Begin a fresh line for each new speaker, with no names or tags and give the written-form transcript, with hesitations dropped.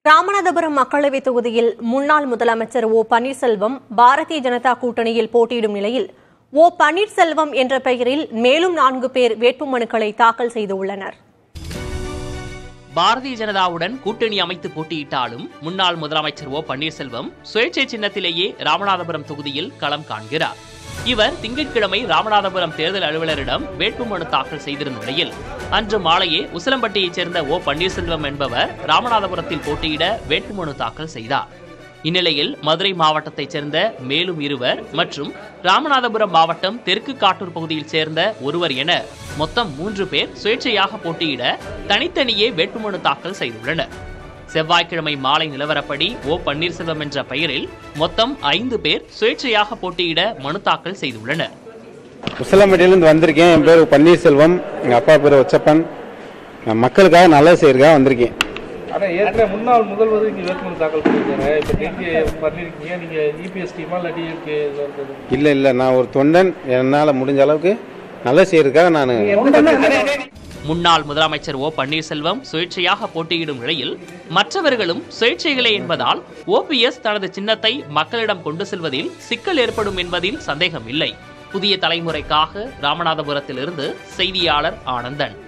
ராமநாதபுரம் மக்களவைத் தொகுதியில் முன்னாள் முதலமைச்சர் ஓ பன்னீர்செல்வம் பாரதிய ஜனதா கூட்டணியில் போட்டியிடும் நிலையில் ஓ பன்னீர்செல்வம் என்ற பெயரில் மேலும் 4 பேர் வேட்புமனுக்களை தாக்கல் செய்துள்ளனர்.
பாரதிய ஜனதாவுடன் கூட்டணி அமைத்து போட்டியிட்டாலும் முன்னாள் முதலமைச்சர் ஓ பன்னீர்செல்வம் சுயேட்சை சின்னத்திலேயே ராமநாதபுரம் தொகுதியில் களம் காண்கிறார். இவர் திங்கட்கிழமை ராமநாதபுரம் தேர்தல் அலுவலரிடம் வேட்புமனு தாக்கல் செய்திருந்த நிலையில் அன்று மாலையே உசிலம்பட்டியைச் சேர்ந்த ஓ பன்னீர்செல்வம் என்பவர் ராமநாதபுரத்தில் போட்டியிட வேட்புமனு தாக்கல் செய்தார். இந்நிலையில் மதுரை மாவட்டத்தைச் சேர்ந்த மேலும் 2 மற்றும் ராமநாதபுரம் மாவட்டம் தெற்கு காட்டூர் பகுதியில் சேர்ந்த 1 என மொத்தம் 3 பேர் சுயேட்சையாக போட்டியிட தனித்தனியே வேட்புமனு தாக்கல் செய்துள்ளனர். செவ்வாய்க்கிழமை மாலை நிலவரப்படி ஓ பன்னீர்செல்வம் என்ற பெயரில் மொத்தம் 5 பேர் சுயேட்சையாக போட்டியிட மனு தாக்கல் செய்துள்ளனர்.
உசிலம்பட்டியிலிருந்து வந்திருக்கேன். என் பேர் பன்னீர்செல்வம், எங்கள் அப்பா பேர் ஒச்சப்பன். மக்களுக்காக நல்லது செய்யறதுக்காக வந்திருக்கேன்.
ஆனால் ஏற்கனவே முன்னாள் முதல்வர் இங்கே வேட்புமனு தாக்கல் பண்ணியிருக்காங்க. இப்போ நீங்கள் பண்ணியிருக்கீங்க, நீங்கள் இபிஎஸ் டீமா இல்லை டிஎம்கே?
இல்லை, நான் ஒரு தொண்டன். என்னால் முடிஞ்ச அளவுக்கு நல்லது செய்யறதுக்காக நான்.
முன்னாள் முதலமைச்சர் ஓ பன்னீர்செல்வம் சுயேட்சையாக போட்டியிடும் நிலையில் மற்றவர்களும் சுயேட்சைகளே என்பதால் ஓபிஎஸ் தனது சின்னத்தை மக்களிடம் கொண்டு செல்வதில் சிக்கல் ஏற்படும் என்பதில் சந்தேகம் இல்லை. புதிய தலைமுறைக்காக ராமநாதபுரத்திலிருந்து செய்தியாளர் ஆனந்தன்.